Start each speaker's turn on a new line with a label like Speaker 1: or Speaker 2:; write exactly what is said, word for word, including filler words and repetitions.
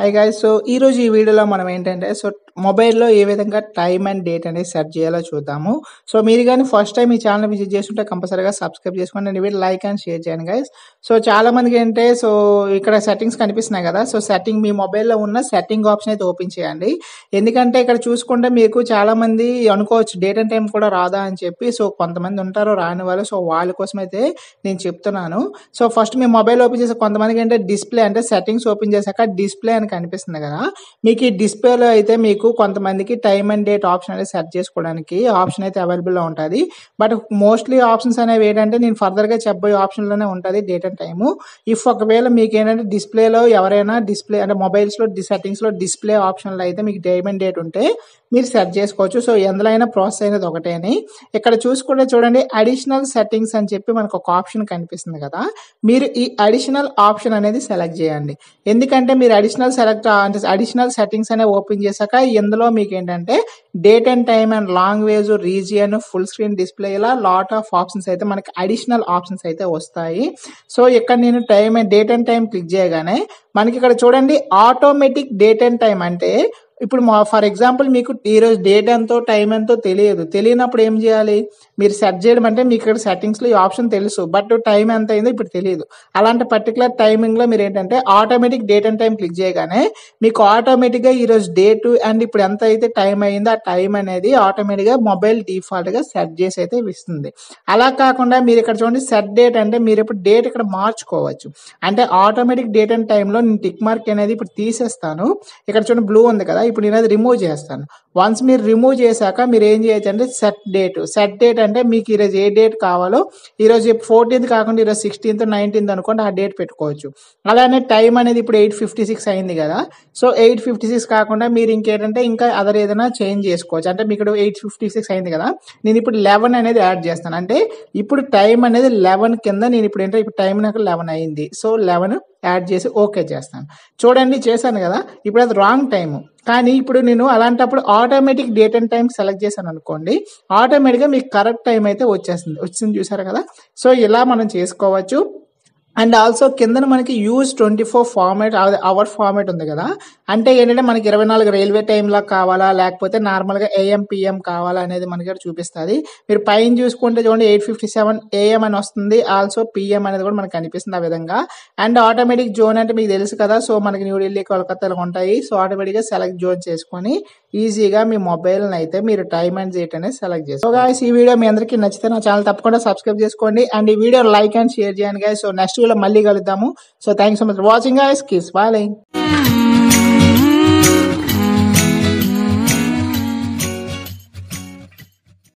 Speaker 1: Hi guys. So ఈ రోజు ఈ వీడియోలో మనం ఏంటంటే సో మొబైల్లో ఏ విధంగా టైమ్ అండ్ డేట్ అనేది సెట్ చేయాలో చూద్దాము. సో మీరు కానీ ఫస్ట్ టైం ఈ ఛానల్ విజిట్ చేస్తుంటే కంపల్సరీగా సబ్స్క్రైబ్ చేసుకోండి and video like and share చేయండి గైస్. సో చాలా మందికి ఏంటంటే సో ఇక్కడ సెట్టింగ్స్ కనిపిస్తున్నాయి కదా. సో సెట్టింగ్ మీ మొబైల్లో ఉన్న సెట్టింగ్ ఆప్షన్ అయితే ఓపెన్ చేయండి. ఎందుకంటే ఇక్కడ చూసుకుంటే మీకు చాలా మంది అనుకోవచ్చు డేట్ అండ్ టైం కూడా రాదా అని చెప్పి. సో కొంతమంది ఉంటారు రాని వాళ్ళు. సో వాళ్ళ కోసం అయితే నేను చెప్తున్నాను. సో ఫస్ట్ మీ మొబైల్ ఓపెన్ చేసి కొంతమందికి ఏంటంటే డిస్ప్లే అంటే సెట్టింగ్స్ ఓపెన్ చేశాక డిస్ప్లే అని కనిపిస్తుంది కదా. మీకు ఈ డిస్ప్లేలో అయితే మీకు కొంతమందికి టైమ్ అండ్ డేట్ ఆప్షన్ అనేది సెట్ చేసుకోవడానికి ఆప్షన్ అయితే అవైలబుల్ లో ఉంటుంది. బట్ మోస్ట్లీ ఆప్షన్స్ అనేవి ఏంటంటే నేను ఫర్దర్ గా చెప్పబోయే ఆప్షన్ లోనే ఉంటుంది డేట్ అండ్ టైము. ఇఫ్ ఒకవేళ మీకు ఏంటంటే డిస్ప్లేలో ఎవరైనా డిస్ప్లే అంటే మొబైల్స్ లో సెట్టింగ్స్ లో డిస్ప్లే ఆప్షన్ లో అయితే మీకు టైమ్ అండ్ డేట్ ఉంటే మీరు సెట్ చేసుకోవచ్చు. సో ఎందులో అయినా ప్రాసెస్ అనేది ఒకటే అని ఇక్కడ చూసుకుంటే చూడండి అడిషనల్ సెట్టింగ్స్ అని చెప్పి మనకు ఒక ఆప్షన్ కనిపిస్తుంది కదా. మీరు ఈ అడిషనల్ ఆప్షన్ అనేది సెలెక్ట్ చేయండి. ఎందుకంటే మీరు అడిషనల్ సెలెక్ట్ అంటే అడిషనల్ సెట్టింగ్స్ అనేవి ఓపెన్ చేశాక ఇందులో మీకు ఏంటంటే date and time and language region full screen display ఇలా లాట్ ఆఫ్ ఆప్షన్స్ అయితే మనకి అడిషనల్ ఆప్షన్స్ అయితే వస్తాయి. సో ఇక్కడ నేను time and date and time click చేయగానే మనకి ఇక్కడ చూడండి ఆటోమేటిక్ డేట్ అండ్ టైం అంటే ఇప్పుడు ఫర్ ఎగ్జాంపుల్ మీకు ఈరోజు డేట్ ఎంతో టైం ఎంతో తెలియదు. తెలియనప్పుడు ఏం చేయాలి? మీరు సెట్ చేయడం అంటే మీకు ఇక్కడ సెట్టింగ్స్లో ఈ ఆప్షన్ తెలుసు బట్ టైం ఎంత అయిందో ఇప్పుడు తెలియదు. అలాంటి పర్టికులర్ టైమింగ్లో మీరు ఏంటంటే automatic date and time click చేయగానే మీకు ఆటోమేటిక్గా ఈరోజు డేట్ అండ్ ఇప్పుడు ఎంత అయితే టైం అయిందో ఆ టైం అనేది ఆటోమేటిక్గా మొబైల్ డిఫాల్ట్గా సెట్ చేసి అయితే ఇస్తుంది. అలా కాకుండా మీరు ఇక్కడ చూడండి సెట్ డేట్ అంటే మీరు ఇప్పుడు డేట్ ఇక్కడ మార్చుకోవచ్చు. అంటే ఆటోమేటిక్ డేట్ అండ్ టైంలో నేను టిక్ మార్క్ అనేది ఇప్పుడు తీసేస్తాను. ఇక్కడ చూడండి బ్లూ ఉంది కదా, ఇప్పుడు నేను అది రిమూవ్ చేస్తాను. వన్స్ మీరు రిమూవ్ చేశాక మీరు ఏం చేయొచ్చు అంటే సెట్ డేట్ సెట్ డేట్ అంటే మీకు ఈరోజు ఏ డేట్ కావాలో ఈరోజు ఫోర్టీన్త్ కాకుండా ఈరోజు సిక్స్టీన్త్ నైన్టీన్త్ అనుకోండి ఆ డేట్ పెట్టుకోవచ్చు. అలానే టైం అనేది ఇప్పుడు ఎయిట్ ఫిఫ్టీ సిక్స్ అయింది కదా. సో ఎయిట్ ఫిఫ్టీ సిక్స్ కాకుండా మీరు ఇంకేంటంటే ఇంకా అదర్ ఏదైనా చేంజ్ చేసుకోవచ్చు. అంటే మీకు ఎయిట్ ఫిఫ్టీ సిక్స్ అయింది కదా, నేను ఇప్పుడు లెవెన్ అనేది యాడ్ చేస్తాను. అంటే ఇప్పుడు టైం అనేది లెవెన్ కింద నేను ఇప్పుడు ఏంటంటే ఇప్పుడు టైం నాకు లెవెన్ అయింది. సో లెవెన్ యాడ్ చేసి ఓకే చేస్తాను. చూడండి చేశాను కదా, ఇప్పుడు అది రాంగ్ టైము. కానీ ఇప్పుడు నేను అలాంటప్పుడు automatic date and time select చేశాను అనుకోండి, ఆటోమేటిక్గా మీకు కరెక్ట్ టైం అయితే వచ్చేస్తుంది. వచ్చింది చూసారు కదా. సో ఇలా మనం చేసుకోవచ్చు. అండ్ ఆల్సో కింద మనకి use twenty four format hour format ఉంది కదా. అంటే ఏంటంటే మనకి ఇరవై నాలుగు రైల్వే టైంలా కావాలా లేకపోతే నార్మల్గా ఏఎం పిఎం కావాలా అనేది మనకి ఇక్కడ చూపిస్తుంది. మీరు పైన చూసుకుంటే చూడండి ఎయిట్ ఫిఫ్టీ సెవెన్ ఏఎం అని వస్తుంది. ఆల్సో పిఎం అనేది కూడా మనకు కనిపిస్తుంది ఆ విధంగా. అండ్ ఆటోమేటిక్ జోన్ అంటే మీకు తెలుసు కదా. సో మనకి న్యూఢిల్లీ కోల్కతాలో ఉంటాయి. సో ఆటోమేటిక్గా సెలెక్ట్ జోన్ చేసుకొని ఈజీగా మీ మొబైల్ అయితే మీరు టైమ్ అండ్ డేట్ అనేది సెలెక్ట్ చేస్తారు. సో గైస్ ఈ వీడియో మీ అందరికీ నచ్చితే నా ఛానల్ తప్పకుండా సబ్స్క్రైబ్ చేసుకోండి అండ్ ఈ వీడియో లైక్ అండ్ షేర్ చేయండి గైస్. సో నెక్స్ట్ వీడియో మళ్ళీ కలుద్దాము. So thanks so much for watching guys. Keep smiling.